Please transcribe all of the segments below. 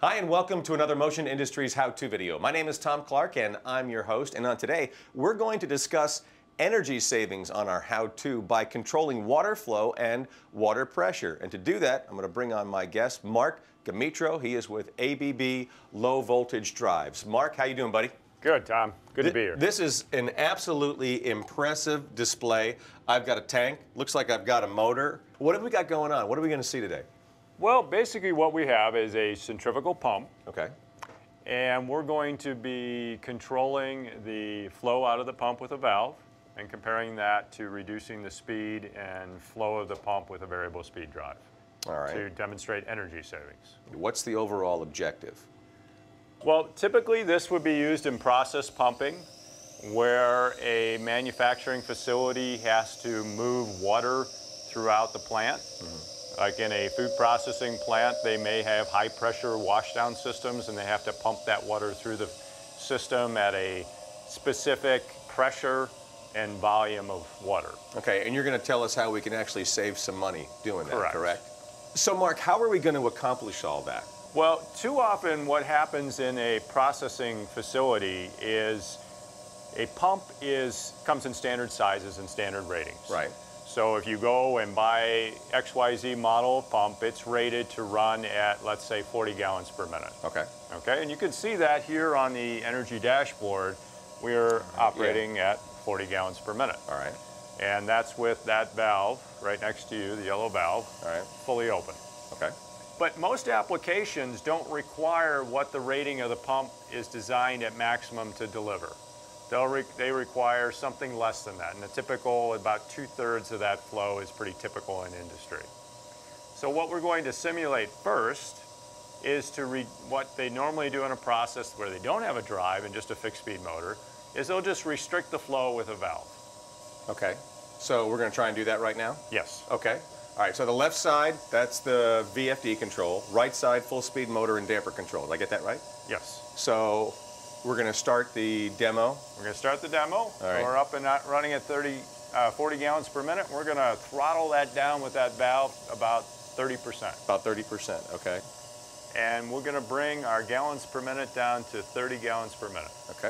Hi and welcome to another Motion Industries how-to video. My name is Tom Clark and I'm your host, and on today we're going to discuss energy savings on our how-to by controlling water flow and water pressure. And to do that, I'm going to bring on my guest, Mark Gamitro. He is with ABB Low Voltage Drives. Mark, how you doing, buddy? Good, Tom. Good to be here. This is an absolutely impressive display. I've got a tank. Looks like I've got a motor. What have we got going on? What are we going to see today? Well, basically what we have is a centrifugal pump. Okay. And we're going to be controlling the flow out of the pump with a valve and comparing that to reducing the speed and flow of the pump with a variable speed drive. All right. To demonstrate energy savings. What's the overall objective? Well, typically this would be used in process pumping, where a manufacturing facility has to move water throughout the plant. Mm-hmm. Like in a food processing plant, they may have high pressure washdown systems and they have to pump that water through the system at a specific pressure and volume of water. Okay, and you're going to tell us how we can actually save some money doing that, correct? Correct. So Mark, how are we going to accomplish all that? Well, too often what happens in a processing facility is a pump comes in standard sizes and standard ratings. Right. So if you go and buy XYZ model pump, it's rated to run at, let's say, 40 gallons per minute. Okay. Okay, and you can see that here on the energy dashboard. We're operating at 40 gallons per minute. All right. And that's with that valve right next to you, the yellow valve, all right, fully open. Okay. But most applications don't require what the rating of the pump is designed at maximum to deliver. They require something less than that, and the typical, about 2/3 of that flow is pretty typical in industry. So what we're going to simulate first is what they normally do in a process where they don't have a drive and just a fixed speed motor, is they'll just restrict the flow with a valve. Okay, so we're going to try and do that right now? Yes. Okay. All right, so the left side, that's the VFD control. Right side, full speed motor and damper control. Did I get that right? Yes. So we're going to start the demo. We're going to start the demo. All right. We're up and running at 40 gallons per minute. We're going to throttle that down with that valve about 30%. About 30%, okay. And we're going to bring our gallons per minute down to 30 gallons per minute. Okay.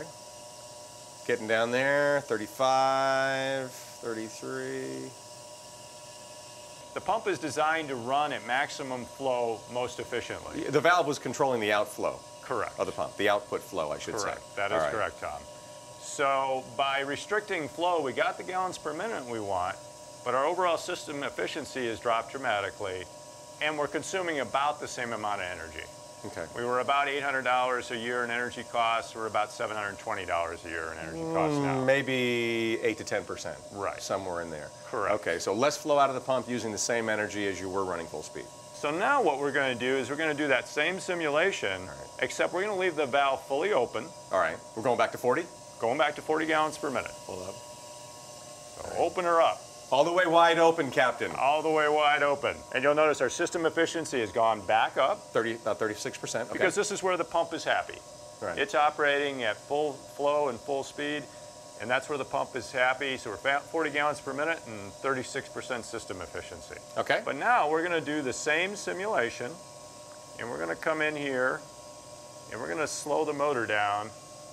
Getting down there, 35, 33. The pump is designed to run at maximum flow most efficiently. The valve was controlling the outflow. Correct. Of the pump, the output flow, I should say. Correct. That is correct, Tom. So by restricting flow, we got the gallons per minute we want, but our overall system efficiency has dropped dramatically, and we're consuming about the same amount of energy. Okay. We were about $800 a year in energy costs. We're about $720 a year in energy costs now. Maybe 8 to 10%. Right. Somewhere in there. Correct. Okay, so less flow out of the pump using the same energy as you were running full speed. So now what we're going to do is we're going to do that same simulation, except we're going to leave the valve fully open. All right. We're going back to 40? Going back to 40 gallons per minute. Hold up. So open her up. All the way wide open, Captain. All the way wide open. And you'll notice our system efficiency has gone back up. About 36%. Okay. Because this is where the pump is happy. Right. It's operating at full flow and full speed, and that's where the pump is happy. So we're 40 gallons per minute and 36% system efficiency. Okay. But now we're going to do the same simulation, and we're going to come in here, and we're going to slow the motor down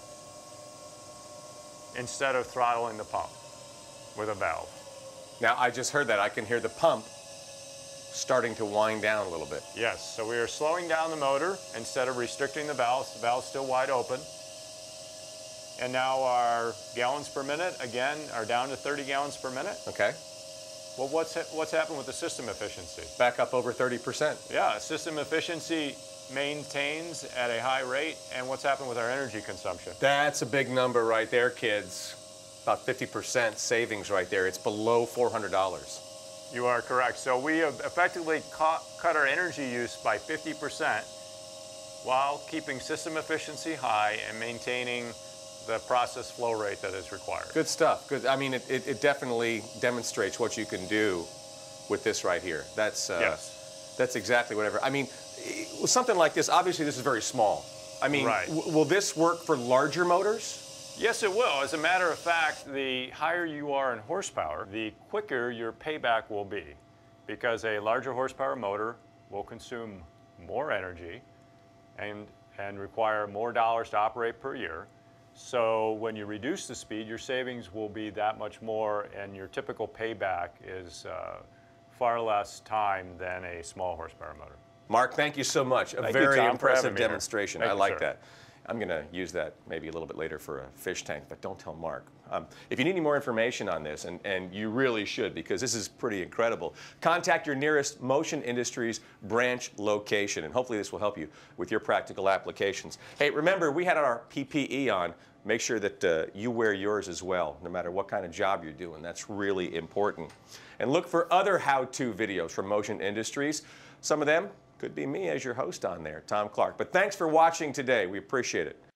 instead of throttling the pump with a valve. Now, I just heard that. I can hear the pump starting to wind down a little bit. Yes, so we are slowing down the motor instead of restricting the valve. The valve's still wide open. And now our gallons per minute, again, are down to 30 gallons per minute. Okay. Well, what's happened with the system efficiency? Back up over 30%. Yeah, system efficiency maintains at a high rate, and what's happened with our energy consumption? That's a big number right there, kids. About 50% savings right there. It's below $400. You are correct. So we have effectively cut our energy use by 50% while keeping system efficiency high and maintaining the process flow rate that is required. Good stuff. Good. I mean, it definitely demonstrates what you can do with this right here. That's yes. That's exactly whatever. I mean, something like this. Obviously, this is very small. I mean, will this work for larger motors? Yes, it will. As a matter of fact, the higher you are in horsepower, the quicker your payback will be, because a larger horsepower motor will consume more energy and require more dollars to operate per year. So when you reduce the speed, your savings will be that much more, and your typical payback is far less time than a small horsepower motor. Mark, thank you so much. A Thank you, very Tom, for impressive having me here. demonstration. Thank I you, like sir. that. I'm going to use that maybe a little bit later for a fish tank, but don't tell Mark. If you need any more information on this, and you really should, because this is pretty incredible, contact your nearest Motion Industries branch location, and hopefully this will help you with your practical applications. Hey, remember, we had our PPE on. Make sure that you wear yours as well, no matter what kind of job you're doing. That's really important. And look for other how-to videos from Motion Industries. Some of them could be me as your host on there, Tom Clark. But thanks for watching today. We appreciate it.